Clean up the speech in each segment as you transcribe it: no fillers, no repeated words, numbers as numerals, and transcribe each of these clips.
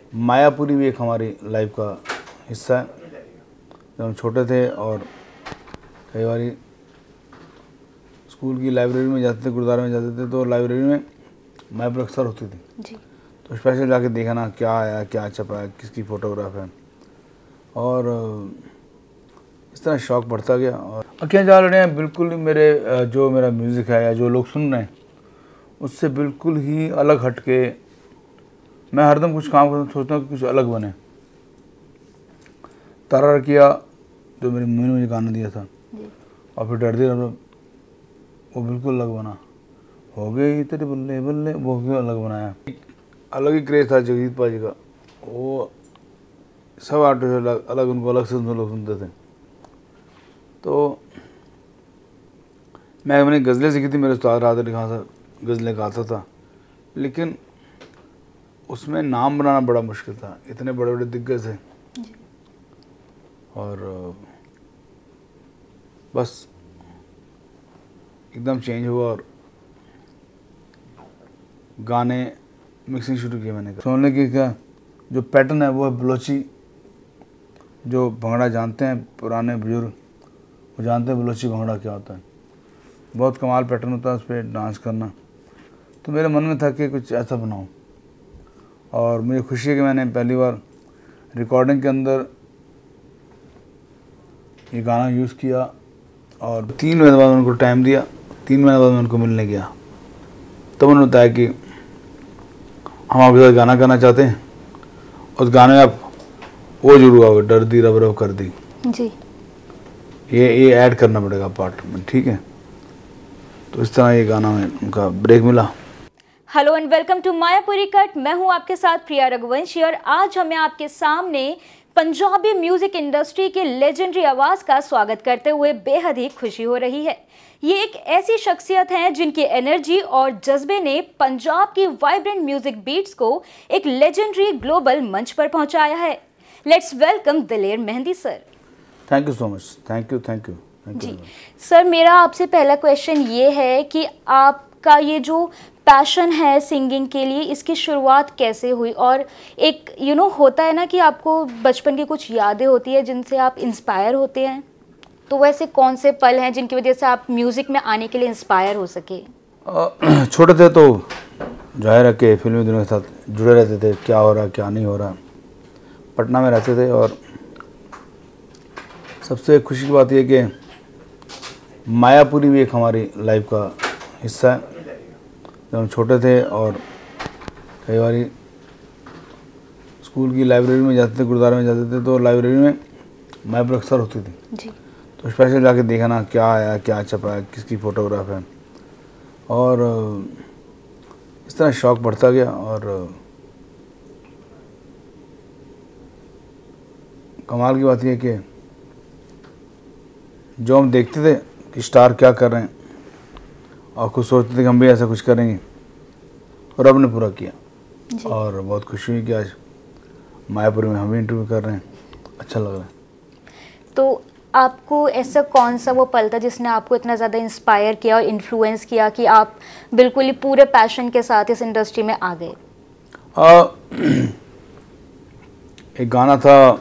मायापुरी भी एक हमारी लाइफ का हिस्सा है। जब हम छोटे थे और कई बार स्कूल की लाइब्रेरी में जाते थे, गुरुद्वारे में जाते थे, तो लाइब्रेरी में मायापुरी अक्सर होती थी जी। तो स्पेशल जाके देखना क्या आया, क्या छपा है, किसकी फ़ोटोग्राफ है, और इस तरह शौक़ बढ़ता गया। और अखियाँ जा रहे हैं बिल्कुल मेरे जो मेरा म्यूज़िक है या जो लोग सुन रहे हैं उससे बिल्कुल ही अलग हट के मैं हरदम कुछ काम करता सोचता हूँ कि कुछ अलग बने। तारा किया जो मेरी मम्मी ने मुझे गाना दिया था और फिर डर दिया वो बिल्कुल अलग बना। हो गई तेरे बल्ले बल्ले वो भी अलग बनाया। अलग ही क्रेज था जगजीत पाजी का। वो सब आर्टिस्ट अलग अलग, उनको अलग से लोग सुनते थे। तो मैंने गज़लें सीखी थी, मेरे उस्ताद राहत अली खान से गज़लें गाता था, लेकिन उसमें नाम बनाना बड़ा मुश्किल था, इतने बड़े बड़े दिग्गज थे। और बस एकदम चेंज हुआ और गाने मिक्सिंग शुरू की मैंने। सोने की क्या जो पैटर्न है वो है बलोची। जो भंगड़ा जानते हैं पुराने बुजुर्ग वो जानते हैं बलोची भंगड़ा क्या होता है। बहुत कमाल पैटर्न होता है उस पर डांस करना। तो मेरे मन में था कि कुछ ऐसा बनाऊं और मुझे खुशी है कि मैंने पहली बार रिकॉर्डिंग के अंदर ये गाना यूज़ किया। और 3 महीने बाद उनको टाइम दिया, 3 महीने बाद मैं उनको मिलने गया। तब उन्होंने बताया कि हम आपके साथ गाना गाना चाहते हैं, उस गाने में आप वो जरूर आओगे, डर दी रब रब कर दी जी। ये ऐड करना पड़ेगा पार्ट में, ठीक है। तो इस तरह ये गाना में उनका ब्रेक मिला। Hello and welcome to Mayapuri cut. मैं हूं आपके साथ प्रिया रघुवंशी और आज हमें आपके सामने पंजाबी म्यूजिक इंडस्ट्री के लेजेंडरी आवाज का स्वागत करते हुए बेहद ही खुशी हो रही है। ये एक ऐसी शख्सियत हैं जिनकी एनर्जी और जज्बे ने पंजाब की वाइब्रेंट म्यूजिक बीट्स को एक लेजेंडरी ग्लोबल मंच पर पहुंचाया है। Let's welcome Daler Mehndi sir. Thank you so much. Thank you जी सर, मेरा आपसे पहला क्वेश्चन ये है कि आपका ये जो पैशन है सिंगिंग के लिए, इसकी शुरुआत कैसे हुई? और एक होता है ना कि आपको बचपन की कुछ यादें होती है जिनसे आप इंस्पायर होते हैं, तो वैसे कौन से पल हैं जिनकी वजह से आप म्यूज़िक में आने के लिए इंस्पायर हो सके? छोटे थे तो जाहिर है कि फिल्मी दुनिया के साथ जुड़े रहते थे, क्या हो रहा है क्या नहीं हो रहा। पटना में रहते थे और सबसे खुशी की बात यह कि मायापुरी भी एक हमारी लाइफ का हिस्सा है। जब हम छोटे थे और कई बार स्कूल की लाइब्रेरी में जाते थे, गुरुद्वारे में जाते थे, तो लाइब्रेरी में मायापुरी अक्सर होती थी जी। तो स्पेशल जाके देखना क्या आया, क्या छपा है, किसकी फ़ोटोग्राफ है, और इस तरह शौक़ बढ़ता गया। और कमाल की बात यह कि जो हम देखते थे कि स्टार क्या कर रहे हैं और खुद सोचते थे कि हम भी ऐसा कुछ करेंगे, और रब ने पूरा किया। और बहुत खुशी हुई कि आज मायापुरी में हम भी इंटरव्यू कर रहे हैं, अच्छा लग रहा है। तो आपको ऐसा कौन सा वो पल था जिसने आपको इतना ज़्यादा इंस्पायर किया और इन्फ्लुएंस किया कि आप बिल्कुल ही पूरे पैशन के साथ इस इंडस्ट्री में आ गए? एक गाना था,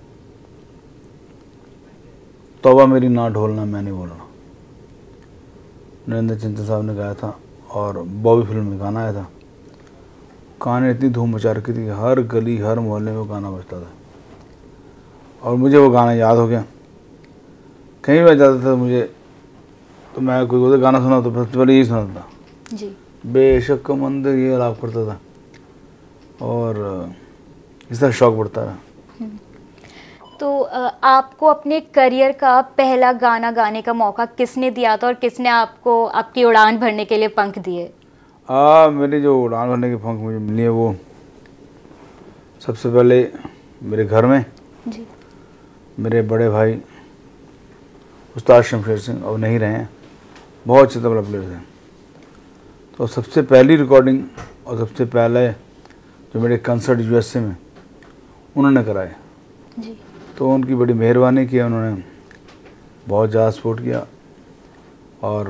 तौबा मेरी ना ढोलना मैं नहीं बोलना, नरेंद्र चिंतन साहब ने गाया था और बॉबी फिल्म में गाना आया था। गाने इतनी धूम मचा रखी थी कि हर गली हर मोहल्ले में वो गाना बजता था और मुझे वो गाना याद हो गया। कहीं भी जाता था मुझे तो मैं कोई गाना सुना तो सबसे पहले यही सुनाता था जी। बेशक मंदिर ये आलाप करता था और इस तरह शौक़ बढ़ता रहा। तो आपको अपने करियर का पहला गाना गाने का मौका किसने दिया था और किसने आपको आपकी उड़ान भरने के लिए पंख दिए? मेरी जो उड़ान भरने के पंख मुझे मिली है वो सबसे पहले मेरे घर में जी। मेरे बड़े भाई उस्ताद शमशेर सिंह, अब नहीं रहे हैं, बहुत अच्छे तबला प्लेयर थे। तो सबसे पहली रिकॉर्डिंग और सबसे पहले जो मेरे कंसर्ट यूएसए में उन्होंने कराए जी। तो उनकी बड़ी मेहरबानी की, उन्होंने बहुत ज़्यादा सपोर्ट किया और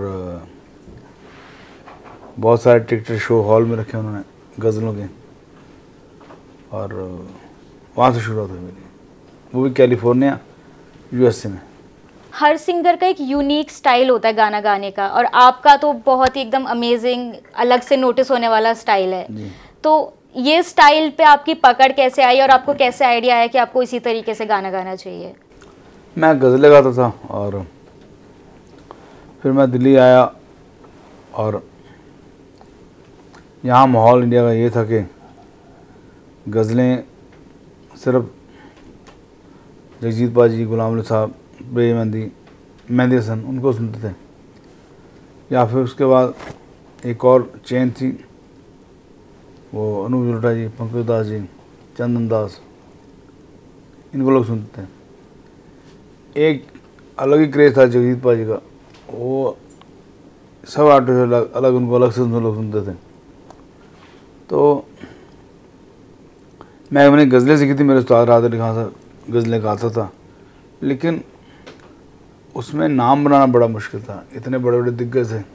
बहुत सारे टिकट शो हॉल में रखे उन्होंने गज़लों के। और वहाँ से शुरुआत हुई मेरी, वो भी कैलिफोर्निया यूएसए में। हर सिंगर का एक यूनिक स्टाइल होता है गाना गाने का, और आपका तो बहुत ही एकदम अमेजिंग, अलग से नोटिस होने वाला स्टाइल है जी। तो ये स्टाइल पे आपकी पकड़ कैसे आई और आपको कैसे आइडिया आया कि आपको इसी तरीके से गाना गाना चाहिए? मैं गज़लें गाता था और फिर मैं दिल्ली आया और यहाँ माहौल इंडिया का ये था कि गज़लें सिर्फ जगजीत पाजी, गुलाम अली साहब, बेमेंदी, मेहंदी हसन, उनको सुनते थे, या फिर उसके बाद एक और चेन थी, वो अनूप जलोटा जी, पंकज दास जी, चंदन दास, इनको लोग सुनते थे। एक अलग ही क्रेज़ था जगजीत पाजी का, वो सब आर्टिस्ट अलग अलग, उनको अलग से लोग सुनते थे। तो मैं अपनी गज़लें सीखी थी, मेरे उस्ताद राहत अली खान साहब गज़लें गाता था, लेकिन उसमें नाम बनाना बड़ा मुश्किल था, इतने बड़े बड़े दिग्गज थे।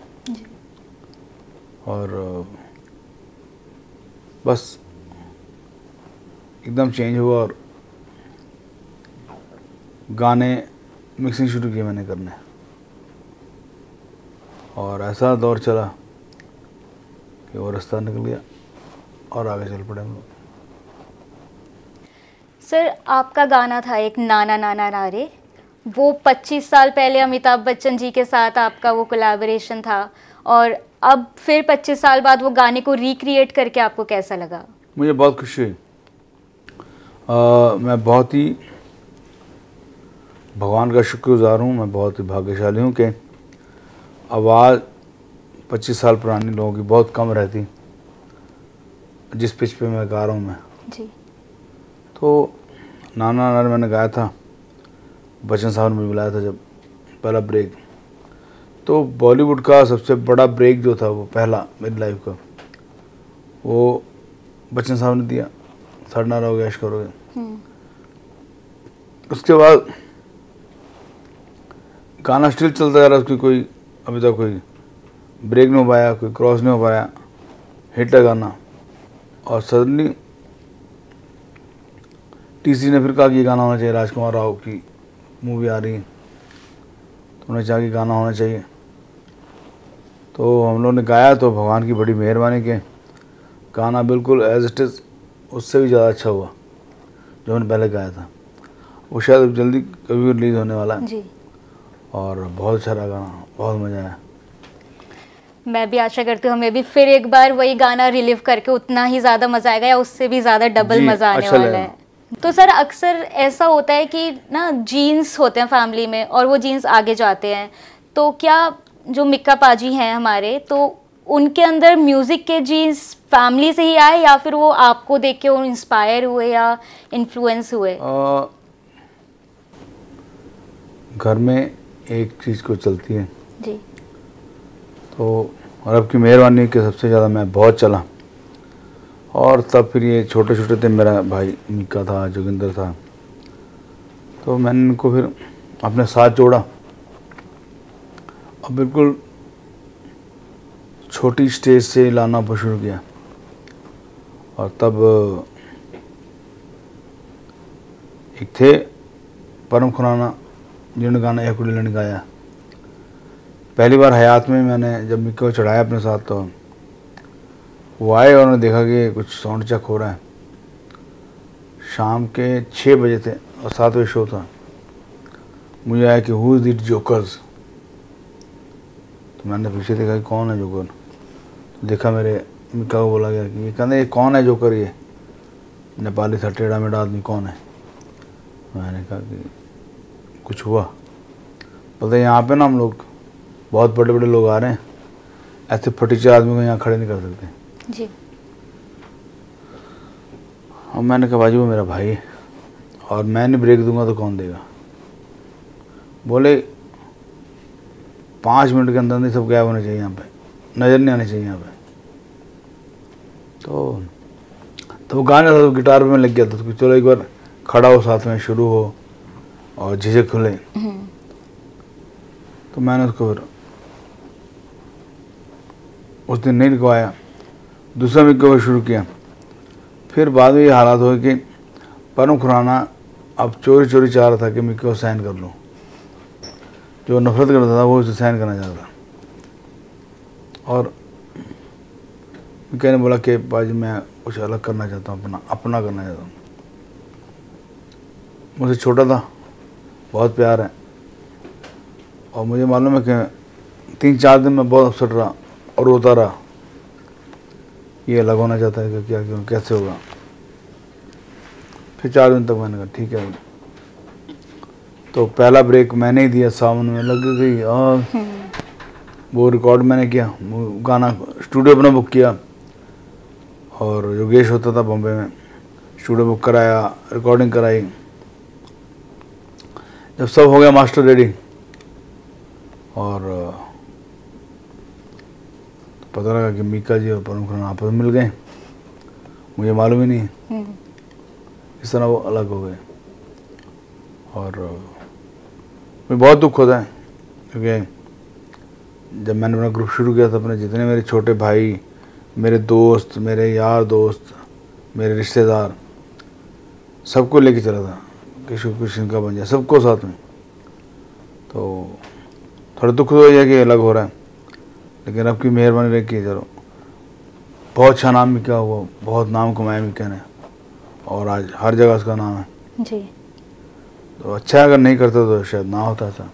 और बस एकदम चेंज हुआ और गाने मिक्सिंग शुरू किए मैंने करने, और ऐसा दौर चला कि वो रास्ता निकल गया और आगे चल पड़े हम लोग। सर, आपका गाना था एक नाना नाना नारे, वो 25 साल पहले अमिताभ बच्चन जी के साथ आपका वो कोलैबोरेशन था, और अब फिर 25 साल बाद वो गाने को रिक्रिएट करके आपको कैसा लगा? मुझे बहुत खुशी हुई। मैं बहुत ही भगवान का शुक्रगुजार हूँ, मैं बहुत ही भाग्यशाली हूँ कि आवाज़ 25 साल पुरानी लोगों की बहुत कम रहती, जिस पिच पे मैं गा रहा हूँ मैं जी। तो नाना नाना मैंने गाया था, बच्चन साहब ने मुझे बुलाया था जब पहला ब्रेक, तो बॉलीवुड का सबसे बड़ा ब्रेक जो था वो पहला मेरी लाइफ का, वो बच्चन साहब ने दिया, सड़ना रहोगे ऐश करोगे। उसके बाद गाना स्टिल चलता जा रहा, उसकी कोई अभी तक कोई ब्रेक नहीं हो पाया, कोई क्रॉस नहीं हो पाया, हिट है गाना। और सडनली टीसी ने फिर कहा कि ये गाना होना चाहिए, राजकुमार राव की मूवी आ रही है, तो उन्होंने चाहा कि गाना होना चाहिए, तो हम लोगों ने गाया। तो भगवान की बड़ी मेहरबानी के गाना बिल्कुल एज इट इज़ उससे भी ज़्यादा अच्छा हुआ जो मैंने पहले गाया था। वो शायद जल्दी कभी रिलीज़ होने वाला है जी। और बहुत अच्छा रहा गाना, बहुत मज़ा आया। मैं भी आशा करती हूँ हमें भी फिर एक बार वही गाना रिलीव करके उतना ही ज़्यादा मज़ा आएगा या उससे भी ज़्यादा डबल मज़ा आने अच्छा वाला है। तो सर, अक्सर ऐसा होता है कि ना जीन्स होते हैं फैमिली में और वो जीन्स आगे जाते हैं, तो क्या जो मिक्का पाजी हैं हमारे, तो उनके अंदर म्यूज़िक के जीन्स फैमिली से ही आए या फिर वो आपको देख के वो इंस्पायर हुए या इन्फ्लुएंस हुए? घर में एक चीज़ को चलती है जी। तो रब की मेहरबानी के सबसे ज़्यादा मैं बहुत चला, और तब फिर ये छोटे छोटे थे, मेरा भाई मिक्का था, जोगिंदर था, तो मैंने इनको फिर अपने साथ जोड़ा और बिल्कुल छोटी स्टेज से लाना शुरू किया। और तब एक थे परम खुराना जिन्होंने गाना एक कुड़ी ने गाया, पहली बार हयात में मैंने जब मिक्का को चढ़ाया अपने साथ, तो वो आए और उन्होंने देखा कि कुछ साउंड चेक हो रहा है। शाम के 6 बजे थे और 7 बजे शो था। मुझे आया कि हु इज़ इट जोकर्स, तो मैंने पीछे देखा कि कौन है जोकर, तो देखा मेरे मिक्का को बोला गया कि ये कहते ये कौन है जोकर, ये नेपाली था, टेढ़ा मेढ़ा आदमी कौन है। मैंने कहा कि कुछ हुआ, बोलते यहाँ पे ना हम लोग बहुत बड़े बड़े लोग आ रहे हैं, ऐसे फटीचर आदमी को यहाँ खड़े नहीं कर सकते जी। और मैंने कहा भाजी वो मेरा भाई है और मैं नहीं ब्रेक दूंगा तो कौन देगा। बोले 5 मिनट के अंदर नहीं सब गायब होने चाहिए, यहाँ पे नज़र नहीं आने चाहिए यहाँ पे। तो वो गाना था, तो गिटार पे मैं लग गया था, तो चलो एक बार खड़ा हो, साथ में शुरू हो और झिझक खुले। तो मैंने उसको फिर उस दिन नहीं लिखवाया, दूसरा मिक्का को शुरू किया, फिर बाद में ये हालात हुए कि परम खुराना अब चोरी चोरी चाह रहा था कि मैं क्यों साइन कर लूँ। जो नफरत करता था वो उसे साइन करना चाहता था। और कहने बोला कि बाजी मैं कुछ अलग करना चाहता हूँ, अपना करना चाहता हूँ। मुझसे छोटा था, बहुत प्यार है, और मुझे मालूम है कि 3-4 दिन में बहुत अपसेट रहा और रोता रहा। ये अलग होना चाहता है कि क्या क्यों कैसे होगा। फिर 4 दिन तक मैंने कहा ठीक है। तो पहला ब्रेक मैंने ही दिया, सावन में लग गई। और वो रिकॉर्ड मैंने किया, गाना स्टूडियो अपना बुक किया, और योगेश होता था बॉम्बे में, स्टूडियो बुक कराया, रिकॉर्डिंग कराई। जब सब हो गया मास्टर रेडी, और पता लगा कि मीका जी और परम खुराना आपस में मिल गए। मुझे मालूम ही नहीं, इस तरह वो अलग हो गए। और मुझे बहुत दुख होता है, क्योंकि जब मैंने अपना ग्रुप शुरू किया था, अपने जितने मेरे छोटे भाई, मेरे दोस्त, मेरे यार दोस्त, मेरे रिश्तेदार, सबको लेके चला था कि शुक्र का बन जाए, सबको साथ में। तो थोड़ा दुख हो गया कि अलग हो रहा है, लेकिन अब की मेहरबानी रही कि चलो बहुत अच्छा नाम मीका हुआ, बहुत नाम कमाया मीका ने, और आज हर जगह उसका नाम है जी। तो अच्छा, अगर नहीं करता तो शायद ना होता था।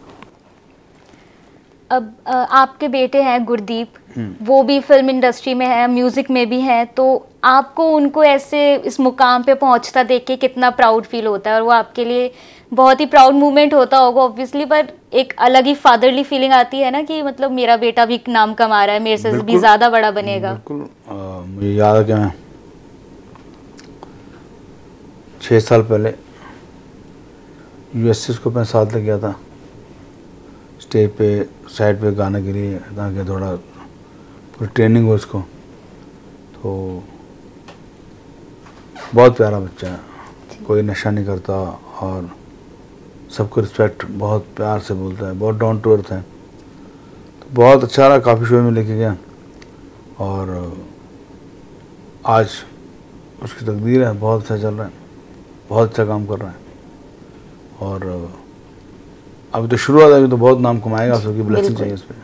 अब आपके बेटे हैं गुरदीप, वो भी फिल्म इंडस्ट्री में है, म्यूजिक में भी हैं, तो आपको उनको ऐसे इस मुकाम पे पहुंचता देख के कितना प्राउड फील होता है? और वो आपके लिए बहुत ही प्राउड मोमेंट होता होगा ऑब्वियसली, पर एक अलग ही फादरली फीलिंग आती है ना कि मतलब मेरा बेटा भी नाम कमा रहा है, मेरे से भी ज़्यादा बड़ा बनेगा। बिल्कुल। मुझे याद है कि मैं 6 साल पहले यूएसए को अपने साथ ले गया था स्टेज पे, साइड पे गाने के लिए, ताकि थोड़ा पूरी ट्रेनिंग हो उसको। तो बहुत प्यारा बच्चा है, कोई नशा नहीं करता, और सबको रिस्पेक्ट, बहुत प्यार से बोलता है, बहुत डाउन टू अर्थ है। तो बहुत अच्छा रहा, काफ़ी शो में लेके गया, और आज उसकी तकदीर है, बहुत अच्छा चल रहा है, बहुत अच्छा काम कर रहा है। और अभी तो शुरुआत है, अभी तो बहुत नाम कमाएगा, उसकी ब्लेसिंग चाहिए उस पर।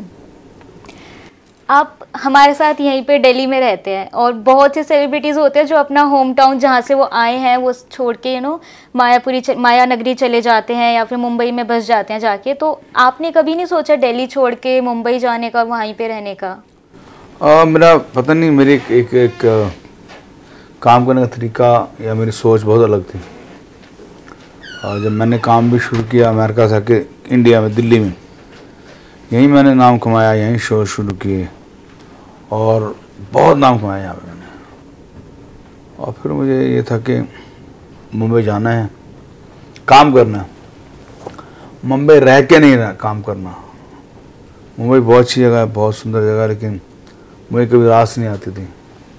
आप हमारे साथ यहीं पे दिल्ली में रहते हैं, और बहुत से सेलिब्रिटीज़ होते हैं जो अपना होम टाउन जहाँ से वो आए हैं वो छोड़ के माया नगरी चले जाते हैं, या फिर मुंबई में बस जाते हैं जाके। तो आपने कभी नहीं सोचा दिल्ली छोड़ के मुंबई जाने का, वहीं पे रहने का? मेरा पता नहीं, मेरी एक काम करने का तरीका या मेरी सोच बहुत अलग थी। और जब मैंने काम भी शुरू किया अमेरिका से आके इंडिया में, दिल्ली में, यहीं मैंने नाम कमाया, यहीं शो शुरू किए, और बहुत नाम कमाया यहाँ पे मैंने। और फिर मुझे ये था कि मुंबई जाना है, काम करना है, मुंबई रह के नहीं रहा काम करना। मुंबई बहुत अच्छी जगह है, बहुत सुंदर जगह है, लेकिन मुझे कभी रास नहीं आती थी,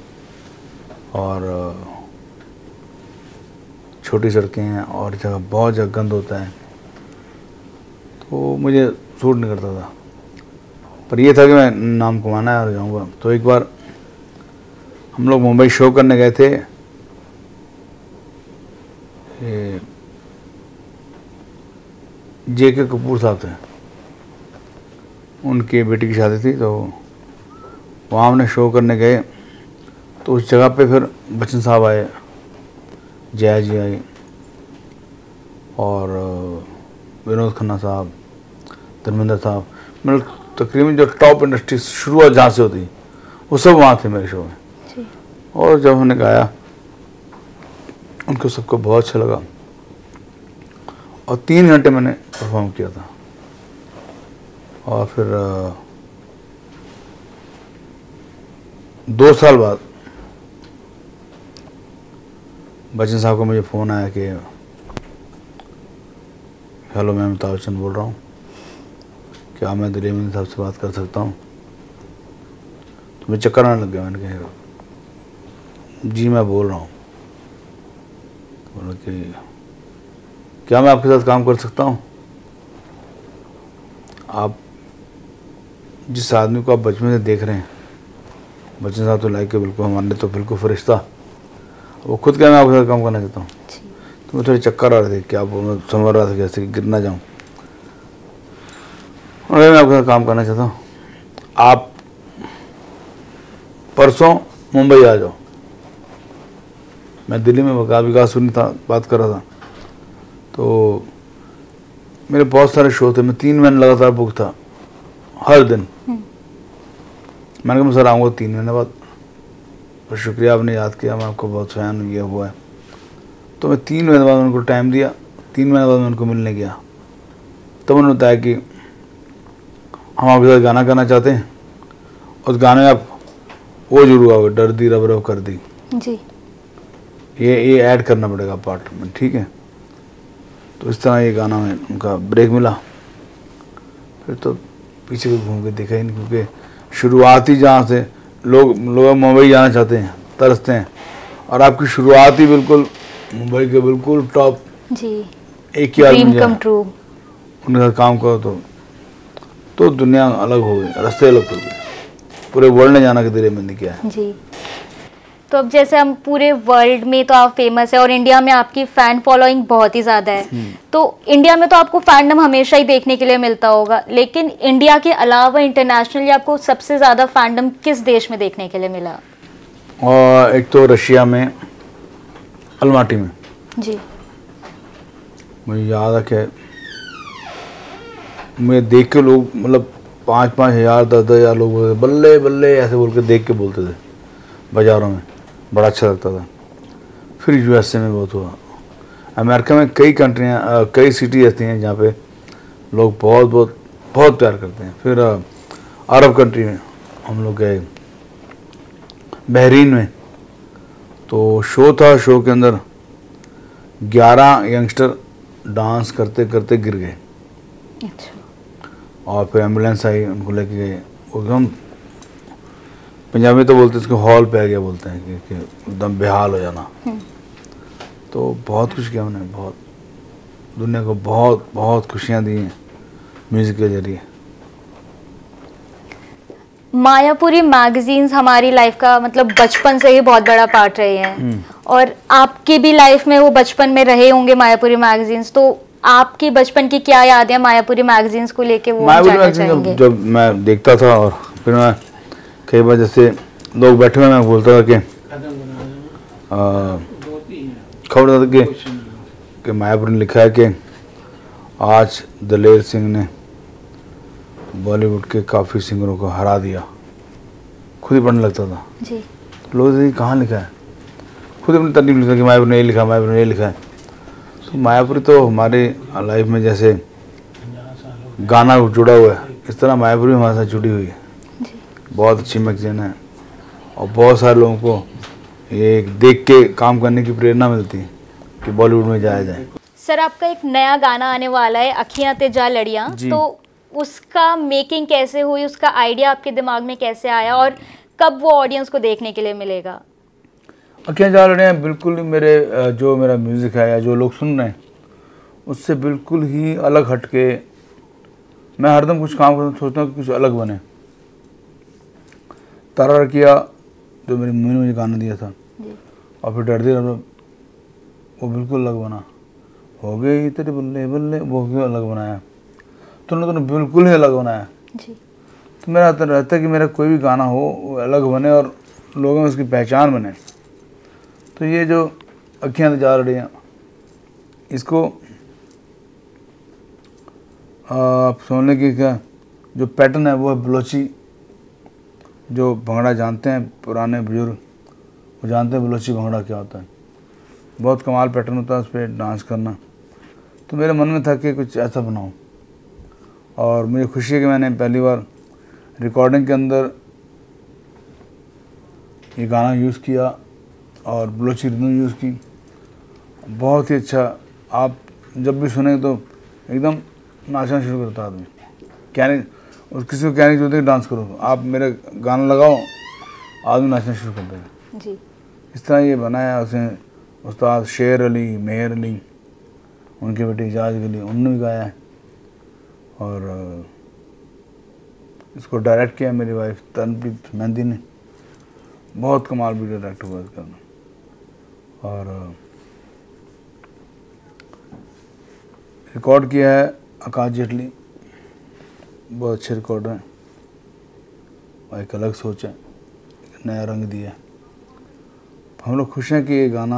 और छोटी सड़कें हैं, और जगह बहुत जगह गंद होता है, तो मुझे सूट नहीं करता था। पर ये था कि मैं नाम कमाना है और जाऊंगा। तो एक बार हम लोग मुंबई शो करने गए थे, जेके कपूर साहब थे, उनकी बेटी की शादी थी, तो वहाँ हमने शो करने गए। तो उस जगह पे फिर बच्चन साहब आए, जया जी आई, और विनोद खन्ना साहब, धर्मेंद्र साहब, मतलब तकरीबन जो टॉप इंडस्ट्री शुरुआत जहाँ से होती वो सब वहाँ थे मेरे शो में। और जब हमने गाया उनको सबको बहुत अच्छा लगा, और 3 घंटे मैंने परफॉर्म किया था। और फिर 2 साल बाद बच्चन साहब को मुझे फ़ोन आया कि हेलो, मैं अमिताभ बच्चन बोल रहा हूँ, क्या मैं दिलीप मेहंदी साहब से बात कर सकता हूँ? तो मुझे चक्कर आने लग गया। मैंने कहा जी मैं बोल रहा हूँ। तो बोला कि क्या मैं आपके साथ काम कर सकता हूँ? आप जिस आदमी को आप बचपन से देख रहे हैं, बच्चन साहब तो लाइक के बिल्कुल, हमारे तो बिल्कुल फरिश्ता, वो खुद क्या मैं आपके साथ काम करना चाहता हूँ, तो मैं थोड़ी चक्कर आ रहे थे, क्या मैं संभल रहा था कैसे गिर ना जाऊँ, और मैं आपके साथ काम करना चाहता हूँ। आप परसों मुंबई आ जाओ। मैं दिल्ली में विकास सुनी था बात कर रहा था, तो मेरे बहुत सारे शो थे, मैं 3 महीने लगातार बुक था हर दिन। मैंने कहा मैं सर आऊँगा 3 महीने बाद, और शुक्रिया आपने याद किया, मैं आपको बहुत फ़ैन हूँ, ये हुआ है। तो मैं 3 महीने बाद उनको टाइम दिया, 3 महीने बाद मैं उनको मिलने गया, तब उन्होंने बताया कि हम आपके साथ गाना करना चाहते हैं, उस गाने में आप वो जरूर आओगे, डर दी रब रब कर दी जी, ये ऐड करना पड़ेगा पार्ट में, ठीक है। तो इस तरह ये गाना में उनका ब्रेक मिला। फिर तो पीछे को घूम के देखा ही नहीं, क्योंकि शुरुआत ही जहाँ से लोग मुंबई जाना चाहते हैं, तरसते हैं, और आपकी शुरुआत ही बिल्कुल मुंबई के बिल्कुल टॉप जी, एक ही आदमी ड्रीम कम ट्रू। उनके साथ काम करो तो दुनिया अलग हो गई, रास्ते अलग हो गए, पूरे वर्ल्ड ने जाना कि तेरे में क्या है। जी, तो अब जैसे हम पूरे वर्ल्ड में तो आप फेमस है और इंडिया में आपकी फैन फॉलोइंग बहुत ही ज़्यादा है, तो इंडिया में तो आपको फैंडम हमेशा ही देखने के लिए मिलता होगा, लेकिन इंडिया के अलावा इंटरनेशनली आपको सबसे ज़्यादा फैंडम किस देश में देखने के लिए मिला? और एक तो रशिया में, अलमाटी में। जी, मुझे याद है कि मुझे देख के लोग मतलब 5-5 हज़ार 10-10 हज़ार लोग बोलते बल्ले बल्ले ऐसे बोल के देख के बोलते थे बाज़ारों में, बड़ा अच्छा लगता था। फिर यूएसए में बहुत हुआ, अमेरिका में कई कंट्रियाँ कई सिटी ऐसी हैं जहाँ पे लोग बहुत बहुत बहुत प्यार करते हैं। फिर अरब कंट्री में हम लोग गए, बहरीन में, तो शो था, शो के अंदर 11 यंगस्टर डांस करते करते गिर गए, अच्छा, और फिर एम्बुलेंस आई, उनको लेके गए, एकदम पंजाबी तो बोलते हैं इसको हॉल पे आ गया बोलते हैं कि एकदम बेहाल हो जाना। तो बहुत कुछ किया मैंने, बहुत दुनिया को बहुत बहुत खुशियाँ दी हैं म्यूज़िक के जरिए। मायापुरी मैगजीन्स हमारी लाइफ का मतलब बचपन से ही बहुत बड़ा पार्ट रहे हैं, और आपकी भी लाइफ में वो बचपन में रहे होंगे मायापुरी मैगजीन्स, तो आपकी बचपन की क्या यादें हैं मायापुरी मैगजीन्स को लेके वो जानना चाहेंगे? जब मैं देखता था, और फिर मैं कई बार जैसे लोग बैठे हुए, मैं बोलता था कि खबर था कि मायापुर ने लिखा है कि आज दलेर सिंह ने बॉलीवुड के काफ़ी सिंगरों को हरा दिया। खुद ही पढ़ने लगता था जी, लोग ये कहाँ लिखा है, खुद अपनी तारीफ लिखा कि मायापुर ने ये लिखा, मायापुर ने ये लिखा है। तो मायापुरी तो हमारे लाइफ में जैसे गाना जुड़ा हुआ है, इस तरह मायापुरी हमारे साथ जुड़ी हुई है। बहुत अच्छी मैगजीन है, और बहुत सारे लोगों को ये देख के काम करने की प्रेरणा मिलती है कि बॉलीवुड में जाया जाए। सर आपका एक नया गाना आने वाला है, अखियां ते जा लड़ियां, तो उसका मेकिंग कैसे हुई, उसका आइडिया आपके दिमाग में कैसे आया, और कब वो ऑडियंस को देखने के लिए मिलेगा? अखियां जा लड़ियां बिल्कुल ही मेरे जो मेरा म्यूज़िक है या जो लोग सुन रहे हैं उससे बिल्कुल ही अलग हट के, मैं हरदम कुछ काम करता सोचता हूँ कि कुछ अलग बने। तारा रखिया जो मेरी मम्मी ने मुझे गाना दिया था, और फिर डर दी रब रब, वो बिल्कुल अलग बना। हो गई तेरे बल्ले बल्ले, वो भी अलग बनाया। तो बिल्कुल ही अलग बनाया जी। तो मेरा रहता है कि मेरा कोई भी गाना हो वो अलग बने और लोगों में उसकी पहचान बने। तो ये जो अखियां जा रही इसको आप सोने की क्या जो पैटर्न है वो है बलोची। जो भंगड़ा जानते हैं पुराने बुजुर्ग वो जानते हैं बलोची भंगड़ा क्या होता है। बहुत कमाल पैटर्न होता है उस पर डांस करना। तो मेरे मन में था कि कुछ ऐसा बनाऊं, और मुझे खुशी है कि मैंने पहली बार रिकॉर्डिंग के अंदर ये गाना यूज़ किया और बलोची रिदम यूज़ की। बहुत ही अच्छा, आप जब भी सुनेंगे तो एकदम नाचना शुरू करता आदमी। कहने और किसी को कहने की जरूरत है डांस करो, आप मेरे गाना लगाओ आदमी नाचना शुरू कर देगा जी। इस तरह ये बनाया उसने उस्ताद शेर अली, मेहर अली, उनके बेटे इजाज अली, उन्होंने भी गाया है। और इसको डायरेक्ट किया मेरी वाइफ तनप्रीत मेहंदी ने। बहुत कमाल वीडियो डायरेक्ट हुआ इसका। और रिकॉर्ड किया है आकाश जेटली, बहुत अच्छे रिकॉर्ड हैं और एक अलग सोच है, एक नया रंग दिया है। हम लोग खुश हैं कि ये गाना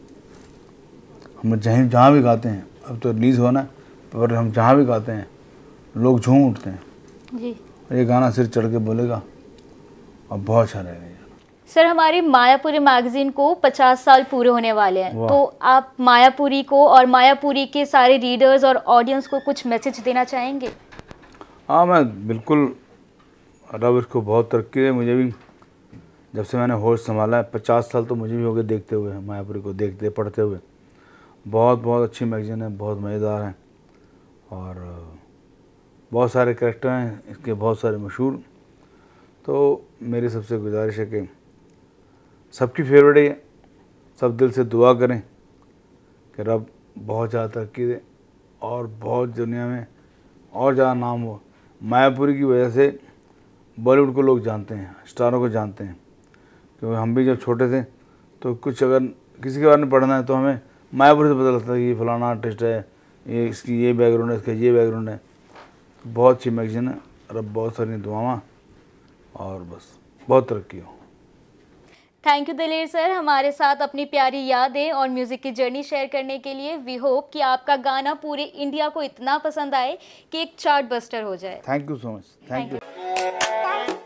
हम जहाँ भी गाते हैं, अब तो रिलीज़ होना है, पर हम जहाँ भी गाते हैं लोग झूम उठते हैं जी। और ये गाना सिर चढ़ के बोलेगा और बहुत अच्छा रहेगा। सर, हमारी मायापुरी मैगजीन को 50 साल पूरे होने वाले हैं, तो आप मायापुरी को और मायापुरी के सारे रीडर्स और ऑडियंस को कुछ मैसेज देना चाहेंगे? हाँ, मैं बिल्कुल, रब इसको बहुत तरक्की दे। मुझे भी जब से मैंने होश संभाला है, 50 साल तो मुझे भी हो गए देखते हुए, मायापुरी को देखते पढ़ते हुए। बहुत बहुत अच्छी मैगजीन है, बहुत मज़ेदार है और बहुत सारे कैरेक्टर हैं इसके, बहुत सारे मशहूर। तो मेरी सबसे गुजारिश है कि सबकी फेवरेट है, सब दिल से दुआ करें कि रब बहुत ज़्यादा तरक्की दे और बहुत दुनिया में और ज़्यादा नाम हो। मायापुरी की वजह से बॉलीवुड को लोग जानते हैं, स्टारों को जानते हैं, क्योंकि हम भी जब छोटे थे तो कुछ अगर किसी के बारे में पढ़ना है तो हमें मायापुरी से पता लगता है कि ये फलाना आर्टिस्ट है, ये इसकी ये बैकग्राउंड है, इसका ये बैकग्राउंड है। बहुत अच्छी मैगजीन है, रब बहुत सारी दुआएं और बस बहुत तरक्की हो। थैंक यू दिलेर सर, हमारे साथ अपनी प्यारी यादें और म्यूजिक की जर्नी शेयर करने के लिए। वी होप कि आपका गाना पूरे इंडिया को इतना पसंद आए कि एक चार्ट बस्टर हो जाए। Thank you so much. Thank you.